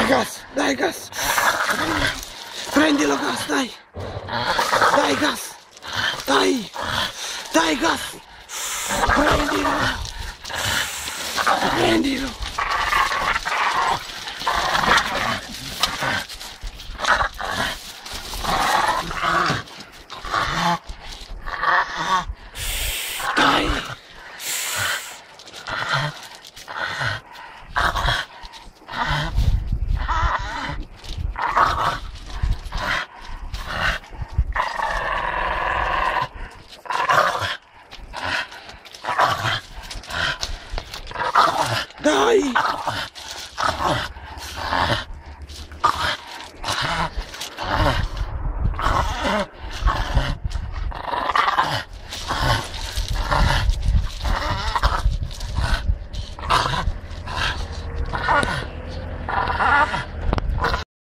Dai gas, prendilo gas, dai, dai gas, dai, dai gas, prendilo, prendilo. Dai. Dai!